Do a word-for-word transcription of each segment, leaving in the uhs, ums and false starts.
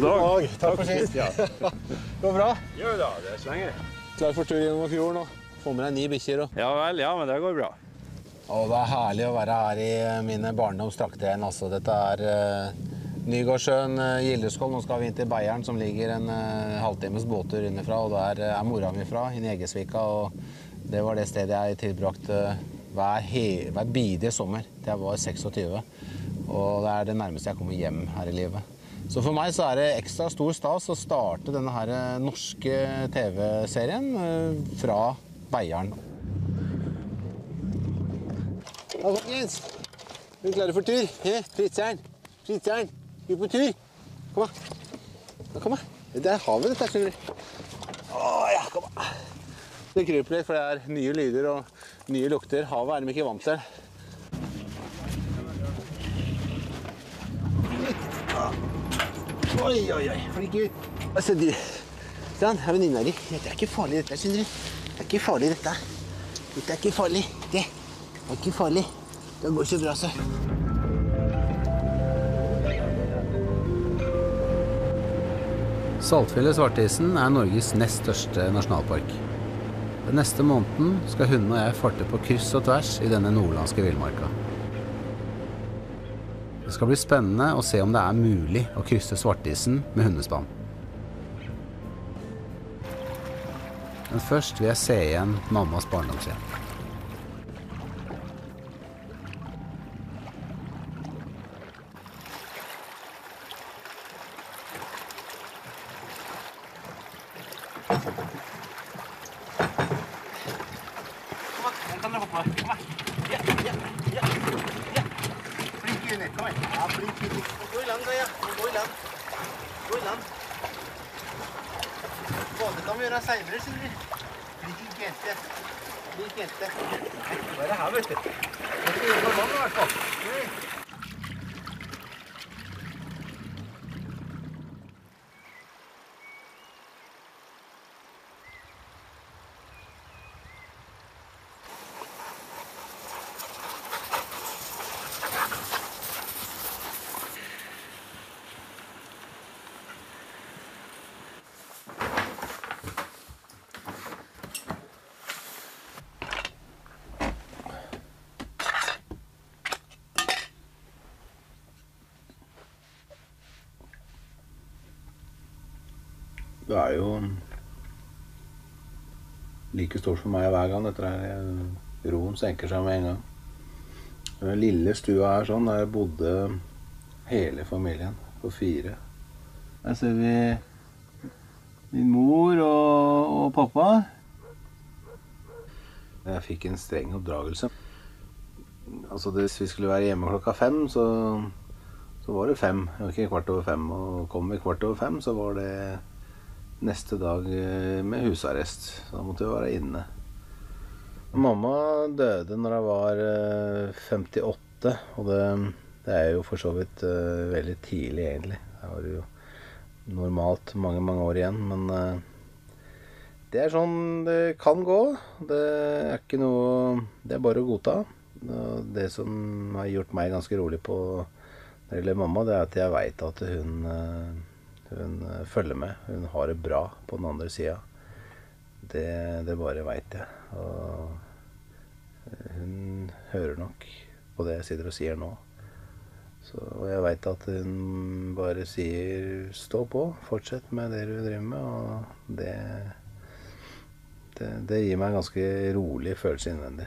God dag. God dag. Takk for sist. Ja. Går bra? Jo da, det slenger. Klar for tur gjennom fjorden og få med deg ni bikkjer. Og... Ja vel, ja, men det går bra. Og det er herlig å være her i mine barndoms trakter igjen. Altså, dette er uh, Nygårdsjøen, uh, Gildeskål. Nå skal vi inn til Beieren, som ligger en uh, halvtimes båttur innifra. Og der uh, er mora mi fra, inn i Egesvika. Og det var det stedet jeg tilbrakte uh, hver, hver bidige sommer til jeg var seksogtyve. Og det er det nærmeste jeg kommer hjem her i livet. Så for meg så er det ekstra stor stas å starte denne her norske T V-serien fra Beieren. Ja, folkens. Er du klare for tur? He, Fritzjern. Fritzjern. Vi er på tur. Kom da. Ja, kom da. Der har vi dette, skjønner du. Åh, ja, kom da. Det kryper litt, for det er nye lyder og nye lukter. Havet er de ikke vant til. Oi, oi, oi, flink ut. Altså, du, sånn, er venninna di. Det er ikke farlig dette, skjønner du. Det er ikke farlig dette. Dette er ikke farlig. Det er ikke farlig. Det går ikke bra, så. Saltfjellet-Svartisen er Norges nest største nasjonalpark. Den neste måneden skal hunden og jeg farte på kryss og tvers i denne nordlandske villmarka. Det skal bli spennende å se om det er mulig å krysse Svartisen med hundespann. Men først vil jeg se igjen mammas barndomshjem. Det er jo like stort for meg hver gang. Dette er roen senker seg med en gang. Den lille stua her sånn, der bodde hele familien på fire. Her ser vi min mor og, og pappa. Jeg fikk en streng oppdragelse. Altså, hvis vi skulle være hjemme klokka fem, så, så var det fem. Det var ikke kvart over fem, og kom vi kvart over fem, så var det neste dag med husarrest. Så da måtte vi være inne. Mamma døde når jeg var femtiåtte, og det, det er jo for så vidt veldig tidlig egentlig. Jeg var jo normalt mange, mange år igjen, men det er sånn det kan gå. Det er ikke noe, det er bare å godta. Det som har gjort meg ganske rolig på når det gjelder mamma, det er at jeg vet at hun Hun følger med. Hun har det bra på den andre siden. Det, det bare vet jeg. Og hun hører nok på det jeg sitter og sier nå. Så, og jeg vet at hun bare sier stå på, fortsett med det du driver med. Og det, det, det gir meg en ganske rolig følelse innvendig.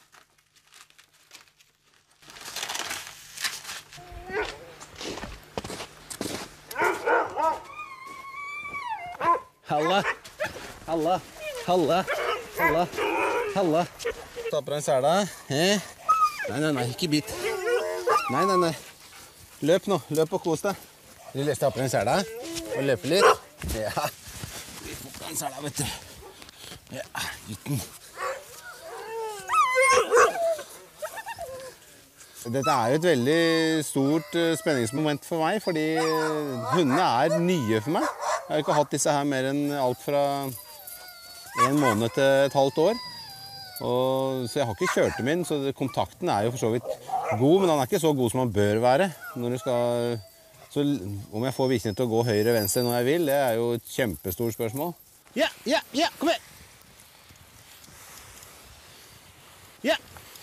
Halla, halla, halla, halla, halla. Ta på deg en sela. Eh? Nei, nei, nei, ikke bit. Nei, nei, nei. Løp nå, løp og kos deg. Du leste på deg en sela og løpe litt. Ja, vi får på den sela, vet du. Ja, gutten. Dette er jo et veldig stort spenningsmoment for meg, fordi hundene er nye for meg. Jeg har ikke hatt disse her mer enn alt fra en måned til et halvt år. Og, så jeg har ikke kjørt dem inn, så kontakten er jo for så vidt god, men den er ikke så god som den bør være når du skal Så om jeg får bikkjene til å gå høyre-venstre når jeg vil, det er jo et kjempestort spørsmål. Ja, ja, ja, kom her! Ja!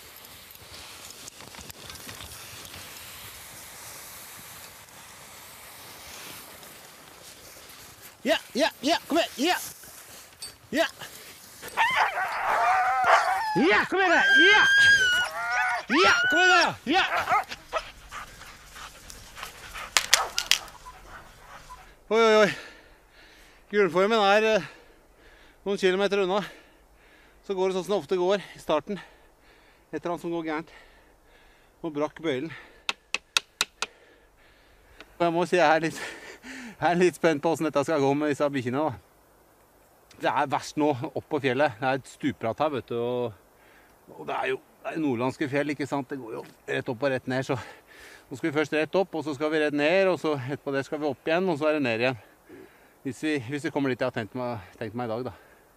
Ja, ja, ja, kom her! Ja! Ja! Ja, kom her! Ja! Ja, kom her! Ja! Oi, oi, oi. Gulformen er eh, noen kilometer unna. Så går det sånn som det ofte går i starten. Et eller annet som går gærent. Og brakk bøylen. Og jeg må si jeg er litt, jeg er litt spent på hvordan dette skal gå med disse bikkjene da. Det er verst nå, opp på fjellet. Det er et stupbratt her, vet du. Og, og det er jo det er nordlandske fjell, ikke sant? Det går jo rett opp og rett ned, så... Nå skal vi først rett opp, og så skal vi rett ned, og så etterpå det skal vi opp igjen, og så er det ned igjen. Hvis vi, hvis vi kommer dit jeg har tenkt meg, tenkt meg i dag, da.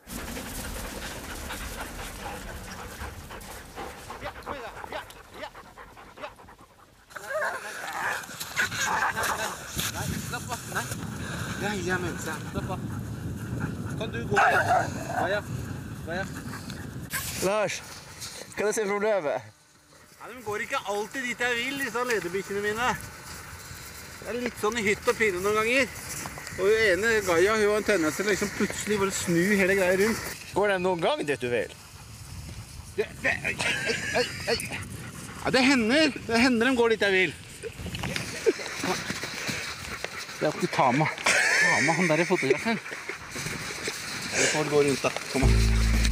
Ja, kom igjen da! Ja, ja, ja! Nei, slapp av! Nei! Nei, jeg mener seg. Slapp av. Kan du gå? Vaja, Vaja. Lars, hva er det som er problemet? Nei, de går ikke alltid dit jeg vil, disse lederbikkjene mine. Det er litt sånn i hytt og pinne noen ganger. Og hun ene, Gaia, hun har en tendens til å liksom plutselig bare snu hele greia rundt. Går de noen gang dit du vil? Det, det, øy, øy, øy. Ja, det hender. Det hender de går dit jeg vil. Jeg skal ta med, ta med han der i fotografen. Jeg får gå rundt da. Kom an.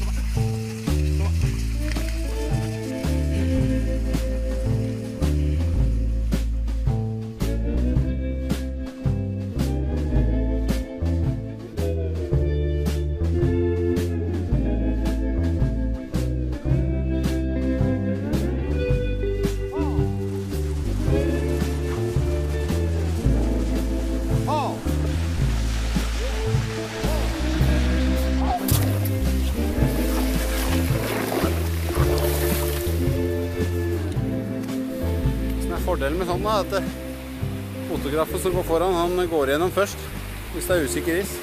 Fordelen med sånn da, er at fotografen som går foran, han går gjennom først, hvis det er usikker is.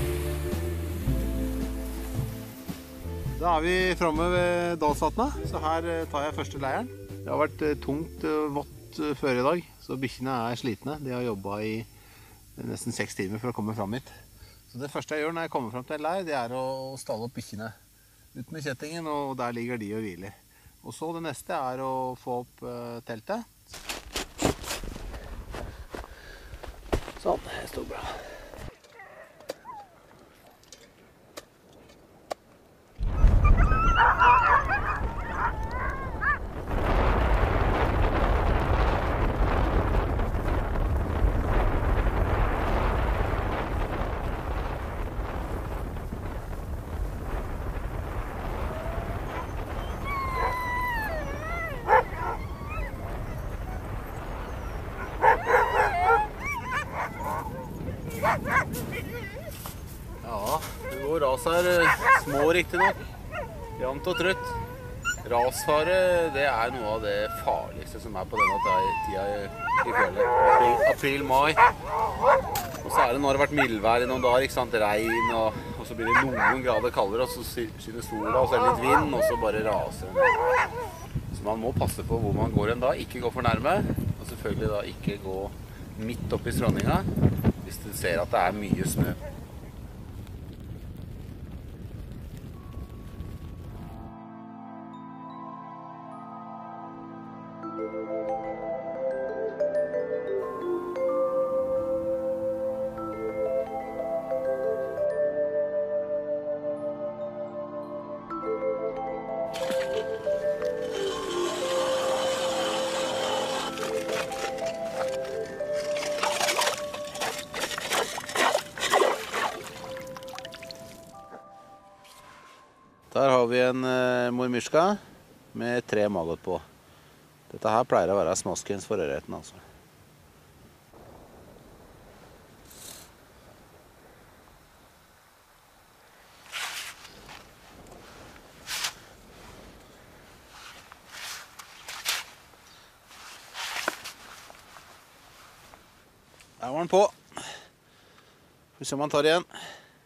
Da er vi fremme ved Dalsvatna, så her tar jeg første leiren. Det har vært tungt og vått før i dag, så bikkjene er slitne. De har jobbet i nesten seks timer for å komme frem hit. Så det første jeg gjør når jeg kommer frem til en leir, det er å stalle opp bikkjene ut med kjettingen, og der ligger de og hviler. Og så det neste er å få opp teltet. Sånn, det står bra. Ja, det går ras her, små riktig nok, jevnt og trøtt. Rasfare, det er noe av det farligste som er på denne tida i fjellet. April, april, mai. Og så er det når det har vært mildvær i noen dager, ikke sant, regn, og, og så blir det noen grader kaldere, og så skinner sola, og så er det litt vind, og så bare raser den. Så man må passe på hvor man går en dag, ikke gå for nærme, og selvfølgelig da ikke gå midt opp i strandinga, hvis du ser at det er mye snø. Der har vi en uh, mormyrska med tre maggot på. Dette her pleier å være smaskens for ørreten, altså. Der var den på. Får vi se om han tar igjen.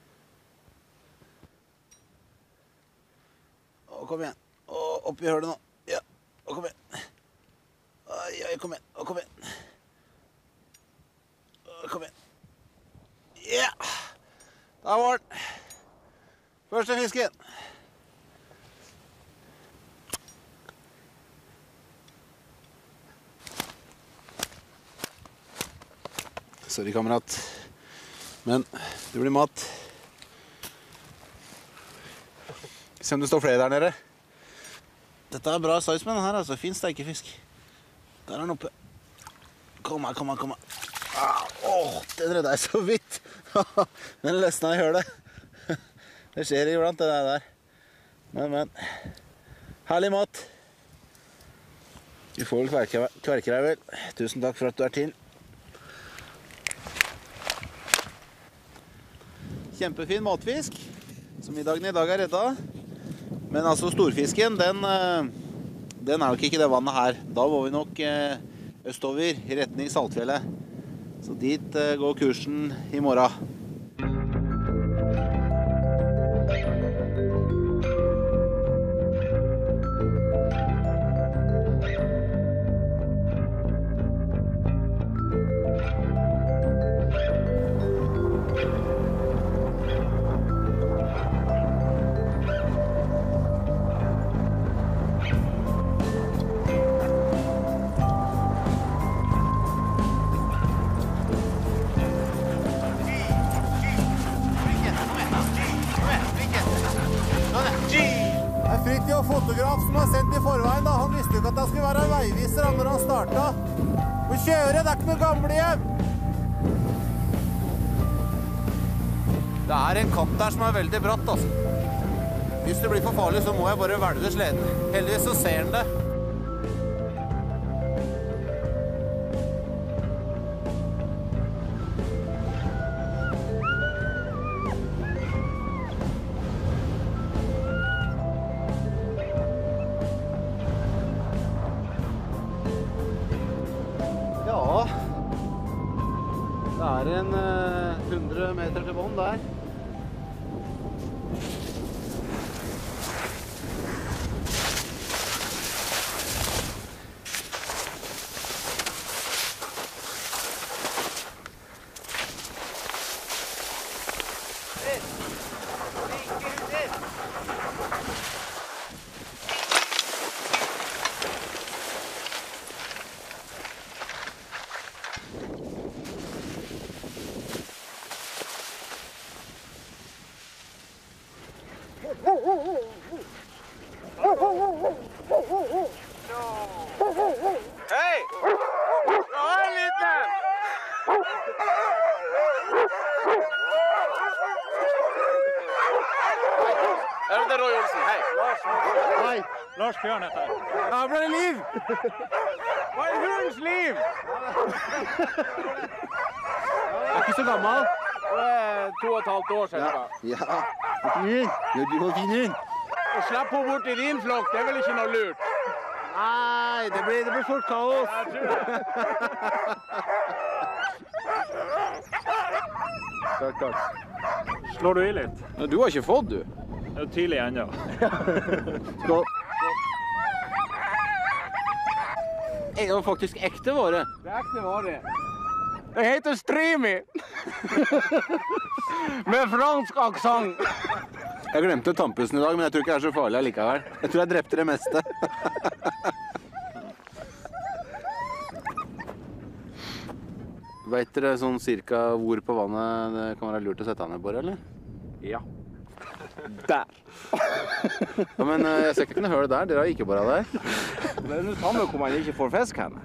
Å, kom igjen. Å, opp i hølet nå. Ja, å, kom igjen. Oi, oi, kom igjen. Å, kom igjen. Å, kom igjen. Ja, der var den. Første fisken. Sorry, kamerat. Men det blir mat. Se om det står flere der nede. Dette er bra size med den her, altså. Fin steikefisk. Der er den oppe. Kom her, kom her, kom her. Ah, åh, den redde jeg så vidt. Den løsna i hølet. Det skjer iblant det der. Men, men. Herlig mat. Du får vel kverke deg vel. Tusen takk for at du er til. Kjempefin matfisk, så middagen i dag er redda. Men altså storfisken, den, den er nok ikke det vannet her. Da må vi nok østover i retning Saltfjellet. Så dit går kursen i morgen. Fotograf som har sendt i forveien da. Han visste jo ikke at han skulle være en veiviser når han startet. Må kjøre, det er ikke noe gamlehjem. Det er en kant der som er veldig bratt, altså. Hvis det blir for farlig, så må jeg bare velge sleden. Heldigvis så ser han det. Det er en uh, hundre meter til bånd der. Hei! Ja, en liten! Er det Roy Olsen? Hei. Lars. Hei, Lars Bjørn heter jeg. Ja, ble det liv? Hva er hundens liv? Jeg er ikke så gammel. Det er to og et halvt år siden. Ja, ja. Ja, du var fin hund. Å slippe henne bort i din flokk, det er vel ikke noe lurt? Nei, det blir, det blir fort kaos. Jeg tror det. Stakkars. Slår du i litt? Du har ikke fått, du. Det er tidlig ennå. Skål. Det var faktisk ekte vare. Det er ekte vare. Det heter Streamy. Med fransk aksent. Jeg glemte tannpussen i dag, men jeg tror ikke det er så farlig allikevel. Jeg tror jeg drepte det meste. Vet dere sånn cirka hvor på vannet det kan være lurt å sette han ned på, eller? Ja. Der. Ja, men jeg ser ikke noe høl der. Dere har ikke bare der. Det er det samme hvor man ikke får fisk henne.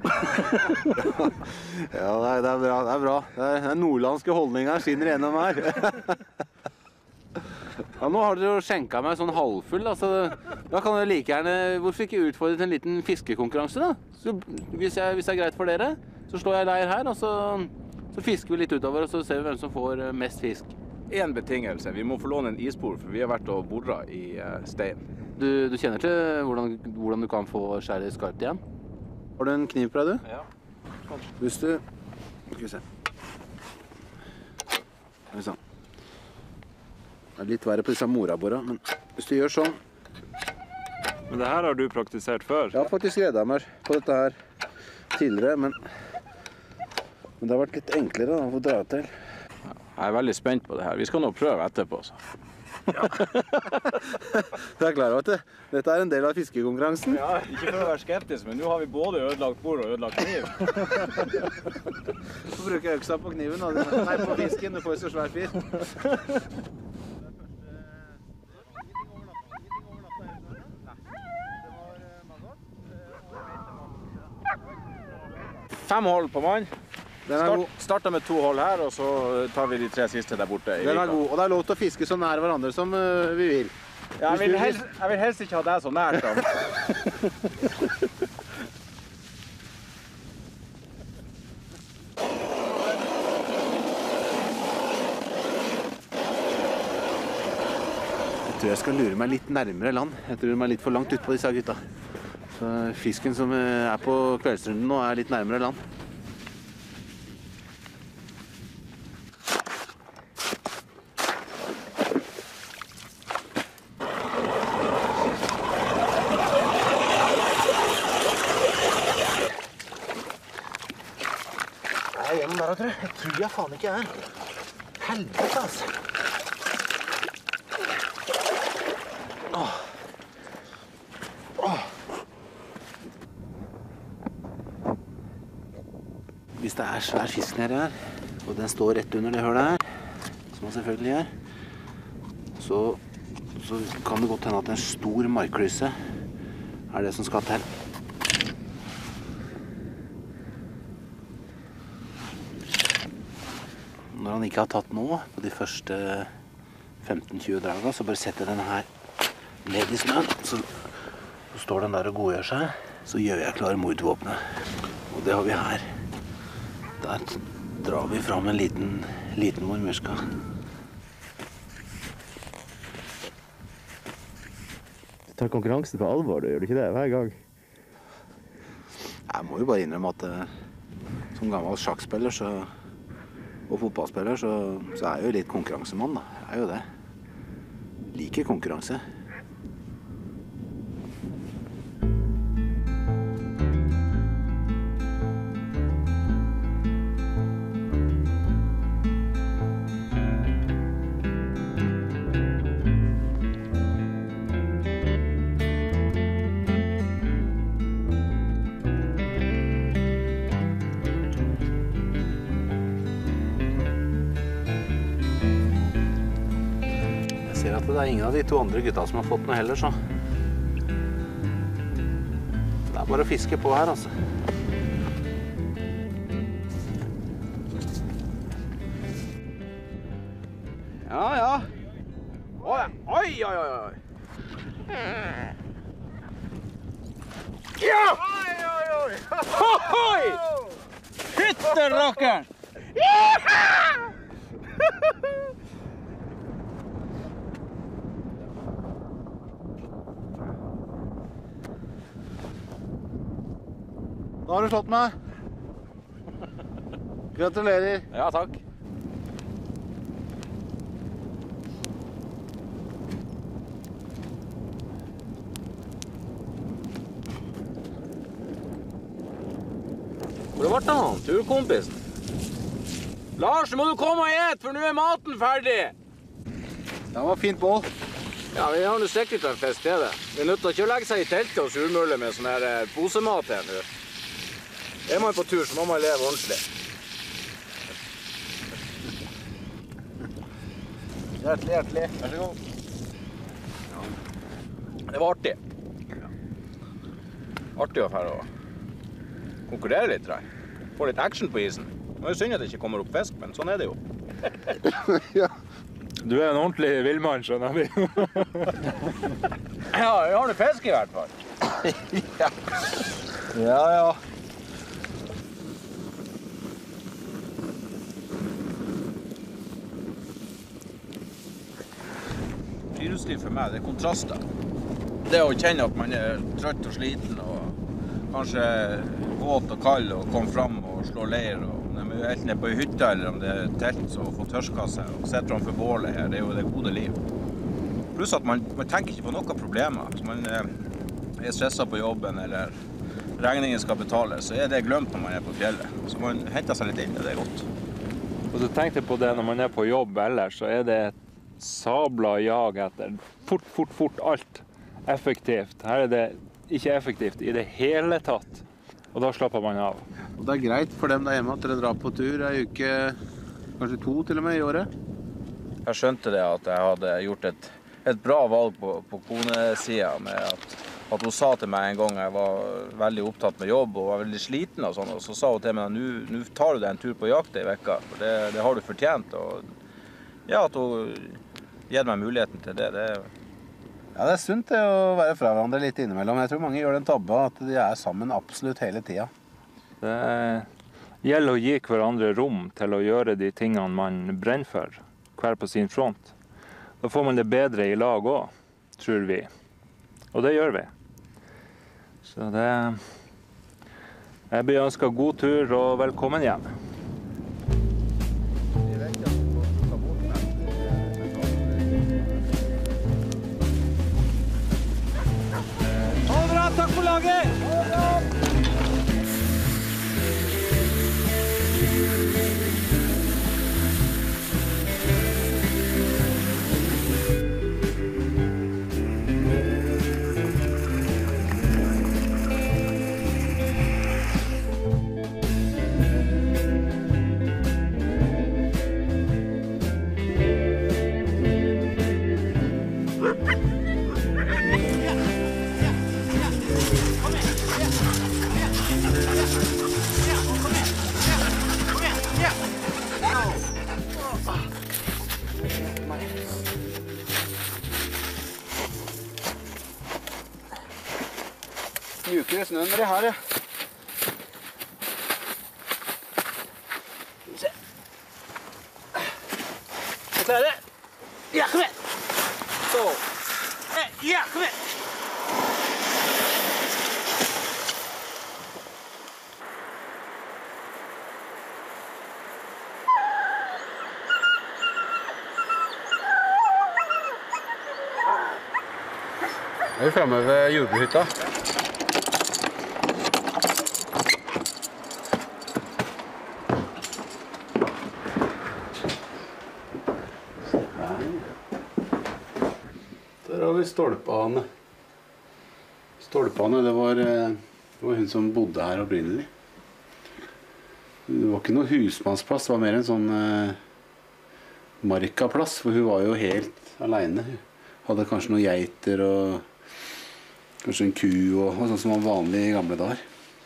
Ja, det er, det er bra. Det er bra. Det er, det er nordlandske holdninger skinner gjennom her. Ja, nå har dere jo skjenket meg sånn halvfull, altså, da kan dere like gjerne, hvorfor ikke utfordre til en liten fiskekonkurranse da? Så, hvis, jeg, hvis det er greit for dere, så slår jeg leir her, og så, så fisker vi litt utover, og så ser vi hvem som får mest fisk. En betingelse, vi må få låne en ispor, for vi har vært og borret i uh, stein. Du, du kjenner til hvordan, hvordan du kan få skjæret skarpt igjen? Har du en kniv på deg, du? Ja. Hvis du, skal vi se. Det er litt verre på disse morabora, men hvis du gjør sånn... Men det her har du praktisert før? Jeg har faktisk reddet meg på dette her tidligere, men, men det har vært litt enklere da, å få dra til. Jeg er veldig spent på det her. Vi skal nå prøve etterpå. Så. Ja. Du er klar over at det, dette er en del av fiskekonkurransen? Ja, ikke for å være skeptisk, men nå har vi både ødelagt bord og ødelagt kniv. Så bruker jeg øksa på kniven, da. Nei, på fisken, du får så svær fisk. Fem hold på mann. Start, starter med to hold her, og så tar vi de tre siste der borte. I den er god, og det er lov til å fiske så nær hverandre som uh, vi vil. Ja, jeg, vil helst, jeg vil helst ikke ha deg så nært da. Jeg tror jeg skal lure meg litt nærmere land. Jeg tror de er litt for langt ut på disse gutta. Så fisken som er på kveldsrunden nå er litt nærmere land. Jeg er gjennom der, tror jeg. Jeg tror jeg faen ikke er. Helvete, altså. Åh. Åh. Hvis det er svær fisk nede her, og den står rett under det hølet her, som man selvfølgelig gjør, så, så kan det godt hende at en stor markklyse er det som skal til. Når han ikke har tatt nå, på de første femten tjue dragene, så bare setter jeg denne her ned i snøen, så, så står den der og godgjør seg, så gjør jeg klar mordvåpenet. Og det har vi her. Der drar vi fram en liten, liten mormurska. Du tar konkurransen på alvor, du gjør du ikke det hver gang? Jeg må jo bare innrømme at som gammel sjakkspiller så, og fotballspiller så, så er jeg jo litt konkurransemann da. Jeg er jo det. Liker konkurranse. Det er ingen av de to andre gutta som har fått noe heller, så. Det er bare å fiske på her, altså. Ja, ja. Oi, oi, oi, oi. Ja! Oi, oi, oi. Oi! Fytte rakkeren! Da har du slått meg. Gratulerer. Ja, takk. Hvor ble han, turkompisen? Lars, må du komme og et, for nå er maten ferdig. Det var fint bål. Ja, vi har nå sikkert en fisk til det. Vi er nødt til ikke å legge seg i teltet og surmulle med sånn her posemat her nå. Er man på tur, så må man leve ordentlig. Hjertelig, hjertelig. Vær så god. Det var artig. Artig å fære og konkurrere litt, tror jeg. Få litt action på isen. Det er jo synd at det ikke kommer opp fisk, men sånn er det jo. Ja. Du er en ordentlig villmann, skjønner vi. Ja, vi har noe fisk i hvert fall. Ja. Ja, ja. Friluftsliv for meg, det er kontraster. Det å kjenne at man er trøtt og sliten, og kanskje våt og kald, og komme fram og slå leir, og det enten er på en hytte eller om det er et telt og får tørska seg og sitter framfor bålet her, det er jo det gode liv. Pluss at man, man tenker ikke på noen problemer. Hvis man er stresset på jobben eller regningen skal betales, så er det glemt når man er på fjellet. Så man henter seg litt inn, og det er godt. Og så tenkte jeg på det når man er på jobb ellers, så er det et sabla jag etter fort, fort, fort alt effektivt. Her er det ikke effektivt i det hele tatt, og da slapper man av. Og det er greit for dem der hjemme at dere drar på tur en uke, kanskje to til og med i året. Jeg skjønte det at jeg hadde gjort et, et bra valg på, på konesiden med at, at hun sa til meg en gang jeg var veldig opptatt med jobb og var veldig sliten og sånn, og så sa hun til meg, nå tar du deg en tur på jakt i vekka, for det, det har du fortjent. Og ja, at hun gir meg muligheten til det, det er... Ja, det er sunt det å være fra hverandre litt innimellom. Jeg tror mange gjør den tabba at de er sammen absolutt hele tida. Det gjelder å gi hverandre rom til å gjøre de tingene man brenner for, hver på sin front. Da får man det bedre i lag også, tror vi. Og det gjør vi. Så det... Jeg blir ønsket god tur og velkommen hjem. Takk for laget! Mjukere snø enn det her, ja. Se. Og så er det. Ja, kom igjen. Så. Ja, kom igjen. Nå er vi fremme ved jordbruhytta. Der har vi Stolpane. Stolpane, det var, det var hun som bodde her opprinnelig. Det var ikke noe husmannsplass, det var mer en sånn eh, markaplass, for hun var jo helt alene. Hun hadde kanskje noen geiter og kanskje en ku og, og sånn som var vanlig i gamle dager.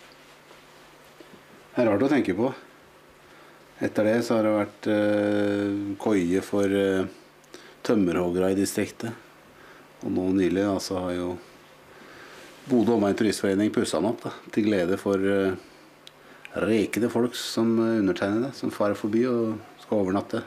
Det er rart å tenke på. Etter det så har det vært eh, koie for eh, tømmerhoggere i distriktet. Og nå nylig da, så har jo Bodø Omegn Turistforening pusset den opp da, til glede for uh, rekede folk som undertegner det, som farer forbi og skal overnatte.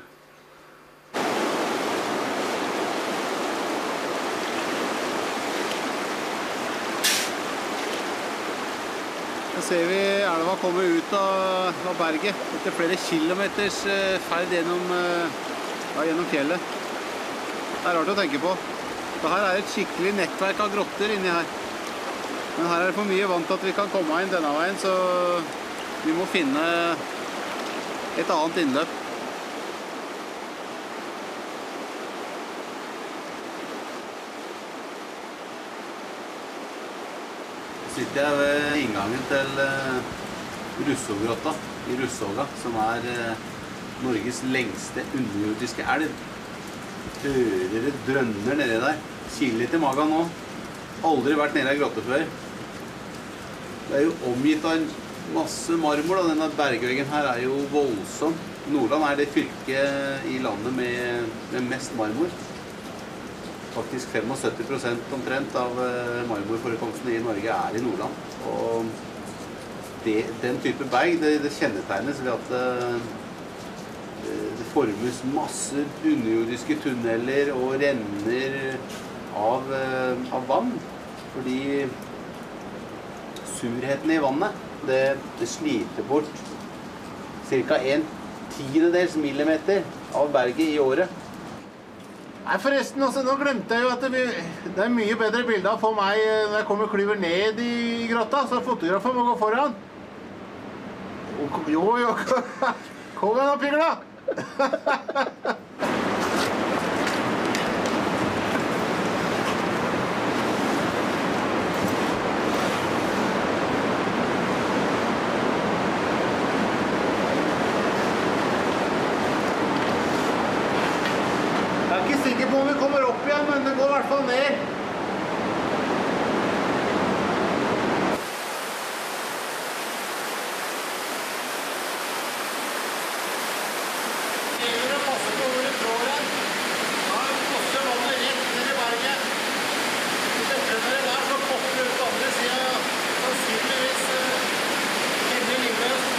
Nå ser vi elva komme ut av, av berget etter flere kilometers uh, ferd gjennom, uh, ja, gjennom fjellet. Det er rart å tenke på. Dette er et skikkelig nettverk av grotter inni her. Men her er det for mye vann til at vi kan komme inn denne veien, så vi må finne et annet innløp. Så sitter jeg ved inngangen til uh, Russågrotta i Russåga, som er uh, Norges lengste underjordiske elv. Hører det drønner nedi der. Kiler litt i magen nå. Aldri vært nede i grotte før. Det er jo omgitt av en masse marmor. Da. Denne bergveggen her er jo voldsom. Nordland er det fylket i landet med, med mest marmor. Faktisk syttifem prosent omtrent av marmorforekomstene i Norge er i Nordland. Og det, den type berg, det, det kjennetegnes ved at det, det formes masse underjordiske tunneler og renner av, av vann. Fordi surheten i vannet, det, det sliter bort ca. en tiendedels millimeter av berget i året. Nei, forresten, altså, nå glemte jeg jo at det, det er mye bedre bilder for meg når jeg kommer klyver ned i grotta, så fotografen må gå foran. Jo, jo, kom igjen da, Pigla! Jeg er ikke sikker på om vi kommer opp igjen, men det går i hvert fall ned. Det gjelder å passe på hvor du trår den. Da passer vannet rett ned i berget. Hvis det trønner der, så popper det ut på andre siden. Sannsynligvis ender livløst.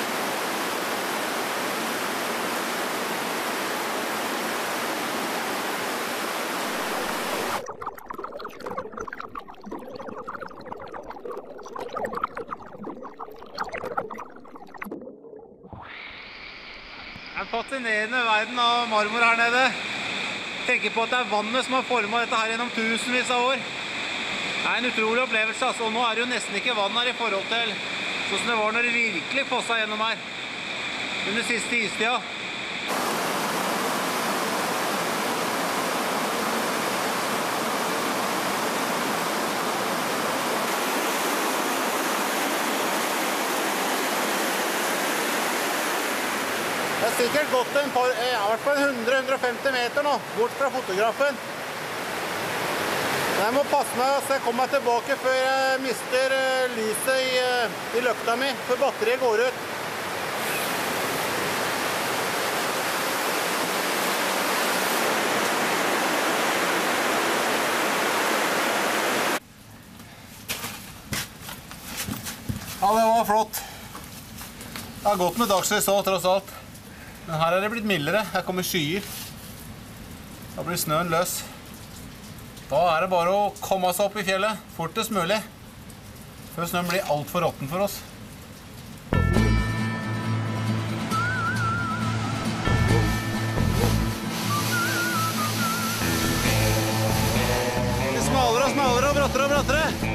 Det er en fascinerende verden av marmor her nede. Tenker på at det er vannet som har formet dette her gjennom tusenvis av år. Det er en utrolig opplevelse, altså. Og nå er det jo nesten ikke vann her i forhold til sånn som det var når det virkelig fosset gjennom her. Under siste istida. Det er sikkert gått en par, ja, i hvert fall hundre til hundre og femti meter nå, bort fra fotografen. Jeg må passe meg så jeg kommer meg tilbake før jeg mister lyset i, i løkta mi, før batteriet går ut. Ja, det var flott. Det har gått med dagslys også, tross alt. Men her er det blitt mildere. Her kommer skyer. Da blir snøen løs. Da er det bare å komme seg opp i fjellet fortest mulig, før snøen blir alt for råtten for oss. Det smalere og smalere og brattere og brattere.